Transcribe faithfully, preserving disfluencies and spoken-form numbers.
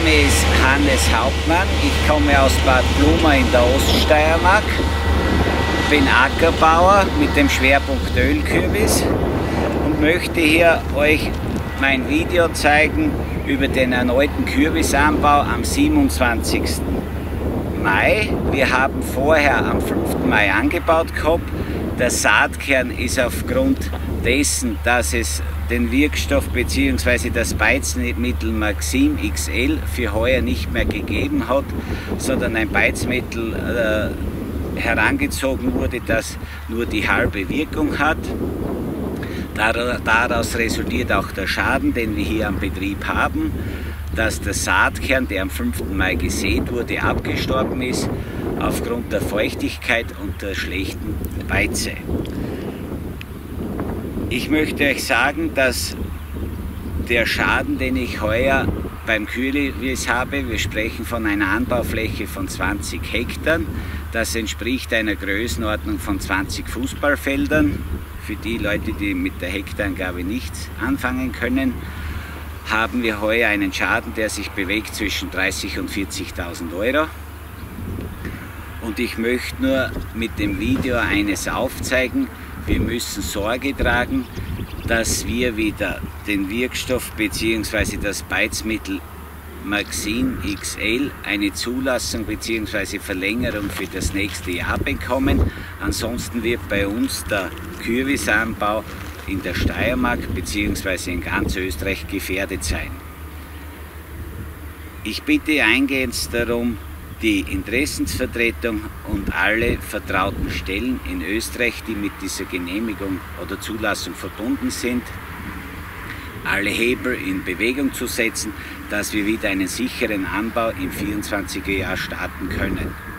Name ist Hannes Hauptmann. Ich komme aus Bad Bluma in der Oststeiermark. Bin Ackerbauer mit dem Schwerpunkt Ölkürbis und möchte hier euch mein Video zeigen über den erneuten Kürbisanbau am siebenundzwanzigsten Mai. Wir haben vorher am fünften Mai angebaut gehabt. Der Saatkern ist aufgrund dessen, dass es den Wirkstoff bzw. das Beizmittel Maxim X L für heuer nicht mehr gegeben hat, sondern ein Beizmittel äh, herangezogen wurde, das nur die halbe Wirkung hat. Daraus resultiert auch der Schaden, den wir hier am Betrieb haben, dass der Saatkern, der am fünften Mai gesät wurde, abgestorben ist aufgrund der Feuchtigkeit und der schlechten Beize. Ich möchte euch sagen, dass der Schaden, den ich heuer beim Kürbis habe, wir sprechen von einer Anbaufläche von zwanzig Hektar, das entspricht einer Größenordnung von zwanzig Fußballfeldern. Für die Leute, die mit der Hektarangabe nichts anfangen können, haben wir heuer einen Schaden, der sich bewegt zwischen dreißigtausend und vierzigtausend Euro. Und ich möchte nur mit dem Video eines aufzeigen: Wir müssen Sorge tragen, dass wir wieder den Wirkstoff bzw. das Beizmittel Maxim X L eine Zulassung bzw. Verlängerung für das nächste Jahr bekommen. Ansonsten wird bei uns der Kürbisanbau in der Steiermark bzw. in ganz Österreich gefährdet sein. Ich bitte eingehend darum, die Interessensvertretung und alle vertrauten Stellen in Österreich, die mit dieser Genehmigung oder Zulassung verbunden sind, alle Hebel in Bewegung zu setzen, dass wir wieder einen sicheren Anbau im vierundzwanziger Jahr starten können.